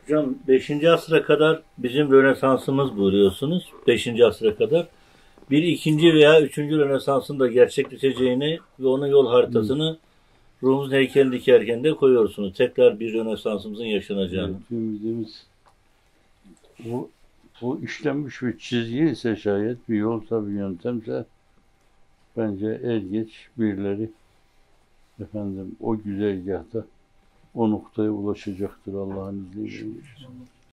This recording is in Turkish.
Hocam 5. asra kadar bizim Rönesansımız buyuruyorsunuz. 5. asra kadar. Bir ikinci veya üçüncü Rönesans'ın da gerçekleşeceğini ve onun yol haritasını ruhumuzun heykelini dikerken de koyuyorsunuz. Tekrar bir Rönesansımızın yaşanacağını. Bildiğimiz bu işlenmiş bir çizgi ise şayet bir yolsa bir yöntemse bence er geç birileri o güzergahta o noktaya ulaşacaktır Allah'ın izniyle.